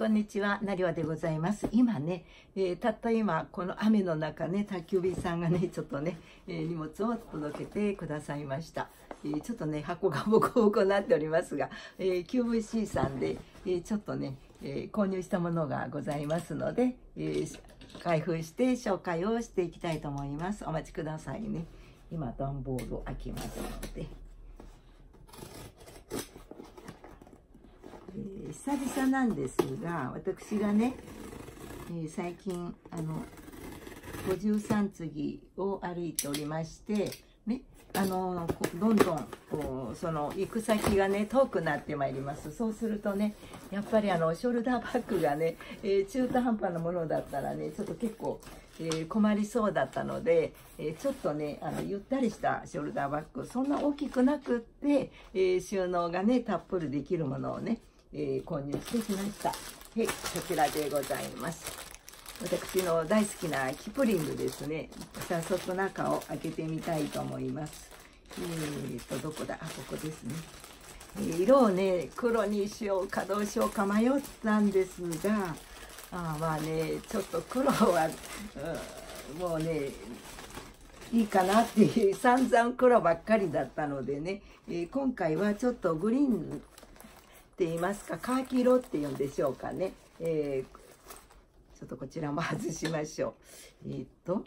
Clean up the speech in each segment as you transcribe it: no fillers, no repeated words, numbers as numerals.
んにちは、なりわでございます。今ね、たった今、この雨の中ね、宅急便さんがね、ちょっとね、荷物を届けてくださいました。ちょっとね、箱がボコボコになっておりますが、QVC さんで、ちょっとね、購入したものがございますので、開封して紹介をしていきたいと思います。お待ちくださいね。今、段ボールを開きますので。久々なんですが、私がね、最近53次を歩いておりましてね、どんどんその行く先がね遠くなってまいります。そうするとね、やっぱりショルダーバッグがね、中途半端なものだったらねちょっと結構、困りそうだったので、ちょっとねゆったりしたショルダーバッグ、そんな大きくなくって、収納がねたっぷりできるものをね、購入してきました。はい、こちらでございます。私の大好きなキプリングですね。早速中を開けてみたいと思います。どこだ？ここですね。色をね、黒にしようかどうしようか迷ったんですが、まあね、ちょっと黒は、もうね、いいかなっていう、散々黒ばっかりだったのでね、今回はちょっとグリーンって言いますか、カーキ色っていうんでしょうかね。ちょっとこちらも外しましょう。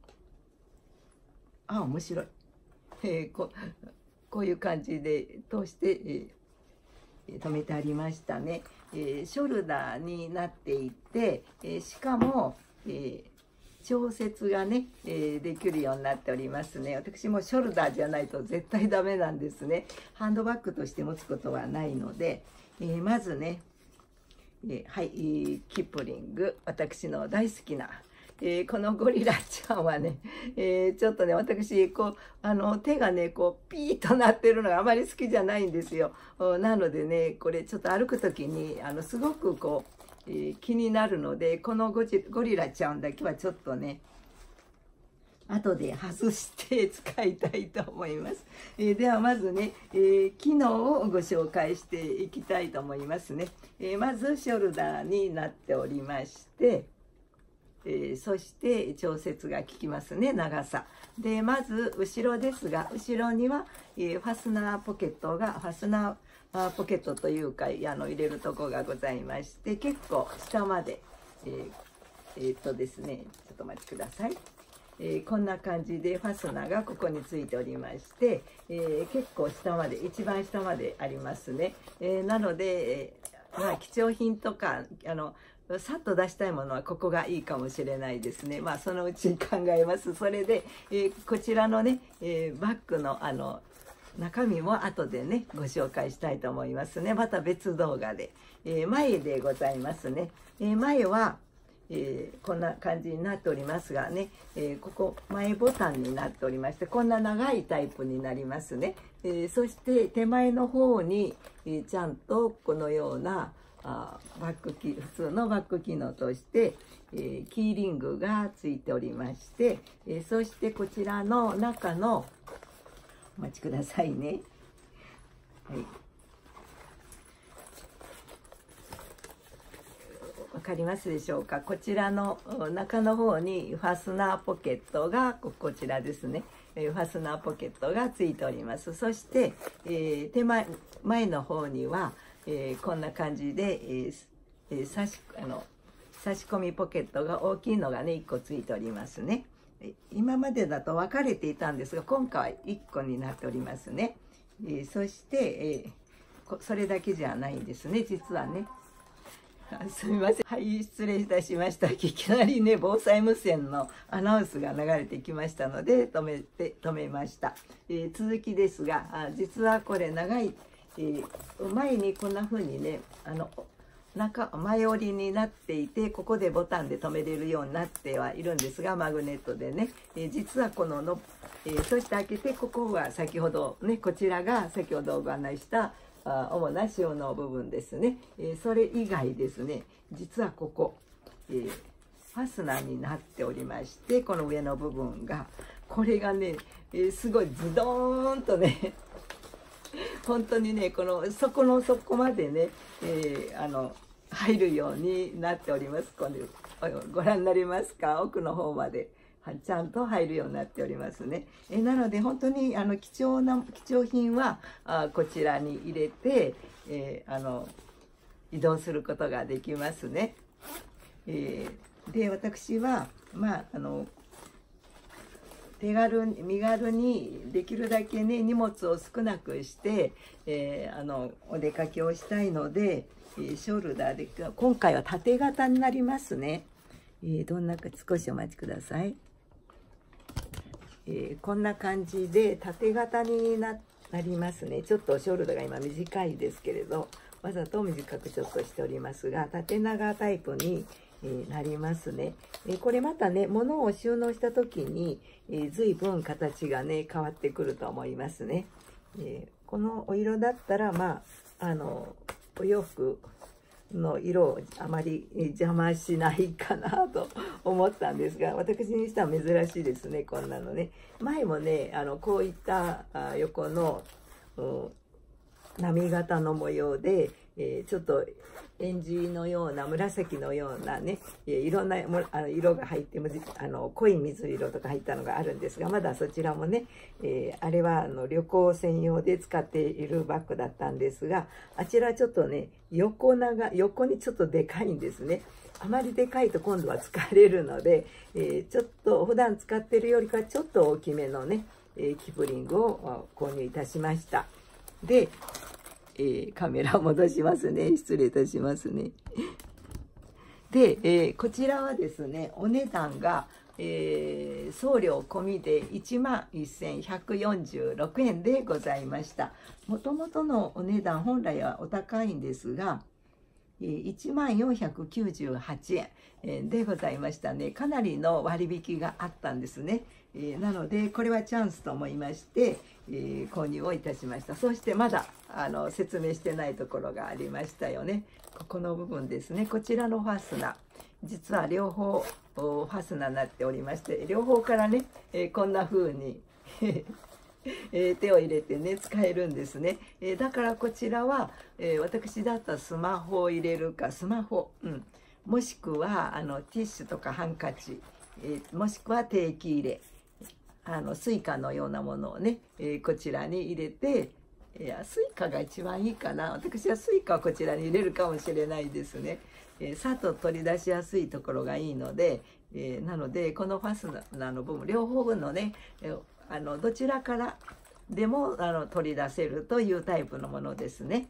面白い。こういう感じで通して、留めてありましたね。ショルダーになっていて、しかも、調節がね、できるようになっておりますね。私もショルダーじゃないと絶対ダメなんですね。ハンドバッグとして持つことはないので、まずね、はい、キプリング、私の大好きな、このゴリラちゃんはね、ちょっとね、私、手がね、ピーッとなってるのがあまり好きじゃないんですよ。なのでね、これちょっと歩くときに、すごく気になるので、このゴリラちゃんだけはちょっとね、後で外して使いたいと思います。ではまずね、機能をご紹介していきたいと思いますね。まずショルダーになっておりまして、そして調節が効きますね、長さ。で、まず後ろですが、後ろには、ファスナーポケットというか、入れるとこがございまして、結構下まで、ですね、ちょっとお待ちください。こんな感じでファスナーがここについておりまして、結構下まで、一番下までありますね。なので、貴重品とかさっと出したいものはここがいいかもしれないですね。そのうち考えます。それで、こちらのね、バッグの中身も後でねご紹介したいと思いますね。また別動画で、前でございますね。前はこんな感じになっておりますがね、ここ前ボタンになっておりまして、こんな長いタイプになりますね。そして手前の方に、ちゃんとこのようなバッグ普通のバッグ機能として、キーリングがついておりまして、そしてこちらの中のお待ちくださいね。はい。わかりますでしょうか。こちらの中の方にファスナーポケットがこちらですね。ファスナーポケットがついております。そして、前の方には、こんな感じで、差し込みポケットが大きいのがね1個ついておりますね。今までだと分かれていたんですが、今回は1個になっておりますね。そして、それだけじゃないんですね、実はね。すみません。はい、失礼いたしました。いきなりね、防災無線のアナウンスが流れてきましたので、止めました。続きですが、実はこれ長い、前にこんな風にね、前折りになっていて、ここでボタンで止めれるようになってはいるんですが、マグネットでね、実はこのそして開けて、ここは先ほどね、こちらが先ほどご案内した主な収納部分ですね。それ以外ですね、実はここ、ファスナーになっておりまして、この上の部分が、これがね、すごいズドーンとね本当にね、この底の底までね、 入るようになっております。これご覧になりますか？奥の方までちゃんと入るようになっておりますね。なので本当に貴重品はこちらに入れて、移動することができますね。で私は身軽にできるだけね荷物を少なくして、お出かけをしたいので、ショルダーで今回は縦型になりますね。どんなか少しお待ちください。こんな感じで縦型になりますね。ちょっとショルダーが今短いですけれど、わざと短くちょっとしておりますが、縦長タイプになりますね。これまたね、物を収納した時に随分形がね変わってくると思いますね。このお色だったらお洋服の色をあまり邪魔しないかなと思ったんですが、私にしては珍しいですね、こんなのね。前もねこういった横の波型の模様で、ちょっとエンジのような紫のようなね、いろんな色が入って濃い水色とか入ったのがあるんですが、まだそちらもね、あれは旅行専用で使っているバッグだったんですが、あちらちょっとね横にちょっとでかいんですね。あまりでかいと今度は疲れるので、ちょっと普段使ってるよりかちょっと大きめのね、キプリングを購入いたしました。で、カメラを戻しますね。失礼いたしますね。で、こちらはですね、お値段が、送料込みで11,146円でございました。もともとのお値段、本来はお高いんですが、1498円でございましたね。かなりの割引があったんですね。なのでこれはチャンスと思いまして、購入をいたしました。そしてまだ説明してないところがありましたよね。ここの部分ですね。こちらのファスナー、実は両方ファスナーになっておりまして、両方からね、こんな風に手を入れてね使えるんですね。だからこちらは、私だったらスマホを入れるかもしくはティッシュとかハンカチ、もしくは定期入れスイカのようなものをね、こちらに入れて、スイカが一番いいかな。私はスイカをこちらに入れるかもしれないですね。さっと取り出しやすいところがいいので、なのでこのファスナーの部分両方分のね、どちらからでも取り出せるというタイプのものですね。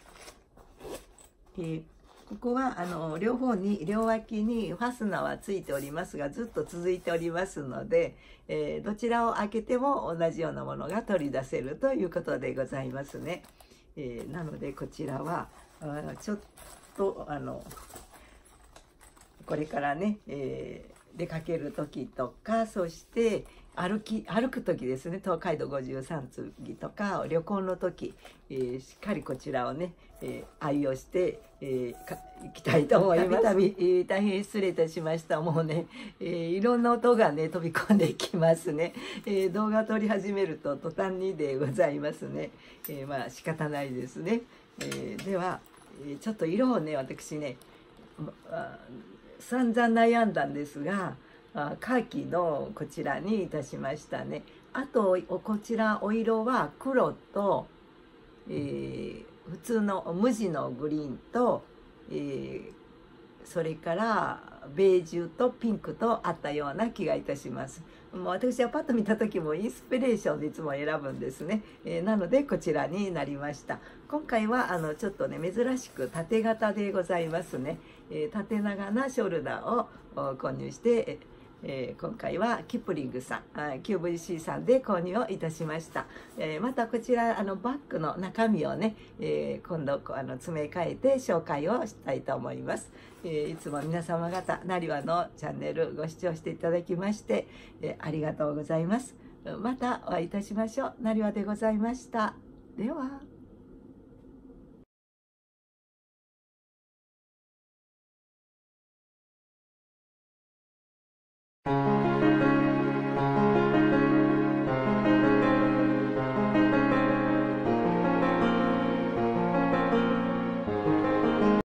ここは両脇にファスナーはついておりますが、ずっと続いておりますので、どちらを開けても同じようなものが取り出せるということでございますね。なのでこちらはちょっとこれからね、出かける時とか、そして歩く時ですね、東海道53次とか旅行の時、しっかりこちらをね、愛用していきたいと思います。大変失礼いたしました。もうね、いろんな音がね飛び込んできますね。動画撮り始めると途端にでございますね。まあ仕方ないですね。ではちょっと色をね私ね散々悩んだんですが、カーキのこちらにいたしましたね。あとこちらお色は黒と、普通の無地のグリーンと、それからベージュとピンクとあったような気がいたします。もう私はパッと見た時もインスピレーションでいつも選ぶんですね。なのでこちらになりました。今回はちょっとね珍しく縦型でございますね。縦長なショルダーを購入して、今回はキプリングさん QVC さんで購入をいたしました。またこちらバッグの中身をね、今度詰め替えて紹介をしたいと思います。いつも皆様方なりわのチャンネルご視聴していただきまして、ありがとうございます。またお会いいたしましょう。なりわでございました。では。